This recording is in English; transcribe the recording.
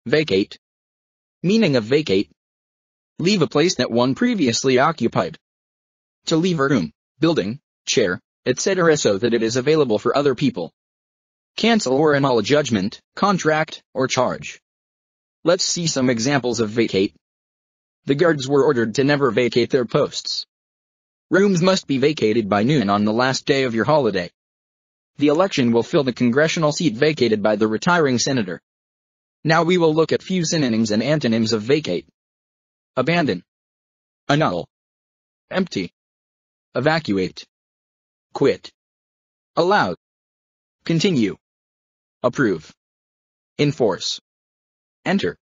Vacate. Meaning of vacate. Leave a place that one previously occupied. To leave a room, building, chair, etc. so that it is available for other people. Cancel or annul a judgment, contract, or charge. Let's see some examples of vacate. The guards were ordered to never vacate their posts. Rooms must be vacated by noon on the last day of your holiday. The election will fill the congressional seat vacated by the retiring senator. Now we will look at few synonyms and antonyms of vacate. Abandon. Annul. Empty. Evacuate. Quit. Allow. Continue. Approve. Enforce. Enter.